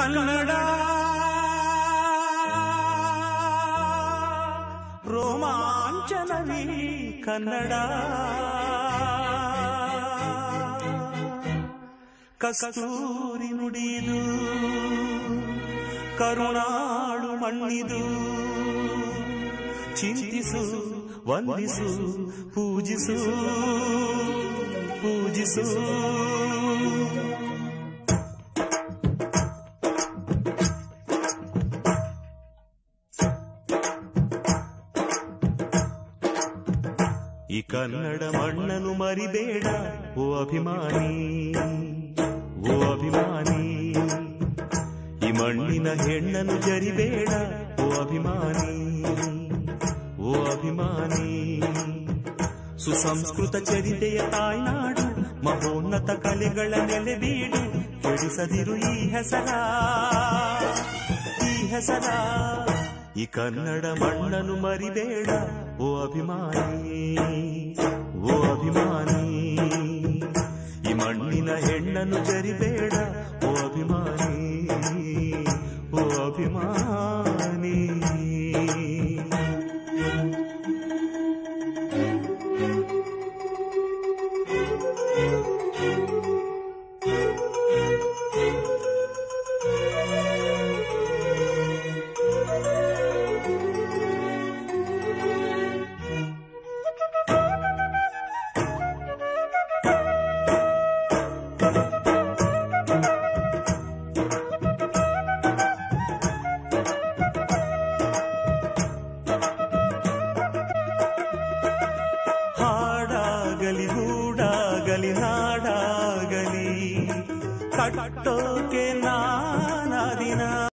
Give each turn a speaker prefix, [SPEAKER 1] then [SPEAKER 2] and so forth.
[SPEAKER 1] ಕನ್ನಡ ರೋಮಾಂಚನವೀ ಕನ್ನಡ ಕಸ್ತೂರಿ ನುಡಿದು ಕರುಣಾಳು ಮಣ್ಣಿದು ಚಿಂತಿಸು ವಂದಿಸು ಪೂಜಿಸು ಪೂಜಿಸು ಈ ಕನ್ನಡ ಮಣ್ಣನ್ನು ಮರಿಬೇಡ ಓ ಅಭಿಮಾನಿ, ಓ ಅಭಿಮಾನಿ. ಈ ಮಣ್ಣಿನ ಹೆಣ್ಣನ್ನು ಜರಿಬೇಡ ಓ ಅಭಿಮಾನಿ, ಓ ಅಭಿಮಾನಿ. ಸುಸಂಸ್ಕೃತ ಚರಿತೆಯ ತಾಯ್ನಾಡು, ಮಹೋನ್ನತ ಕಲೆಗಳ ನೆಲೆಬೀಡು. ಕೆಡಿಸದಿರು ಈ ಹೆಸರ, ಈ ಹೆಸರ. ಈ ಕನ್ನಡ ಮಣ್ಣನ್ನು ಮರಿಬೇಡ ಓ ಅಭಿಮಾನಿ, ಓ ಅಭಿಮಾನಿ. ಈ ಮಣ್ಣಿನ ಹೆಣ್ಣನ್ನು ಜರಿಬೇಡ ಓ ಅಭಿಮಾನಿ, ಓ ಅಭಿಮಾನಿ. ಹಾಡಾಗಲಿ ಹೂಡಾಗಲಿ ನಾಡಾಗಲಿ ಕಟ್ಟೋಕೆ ನಾನಾ ದಿನ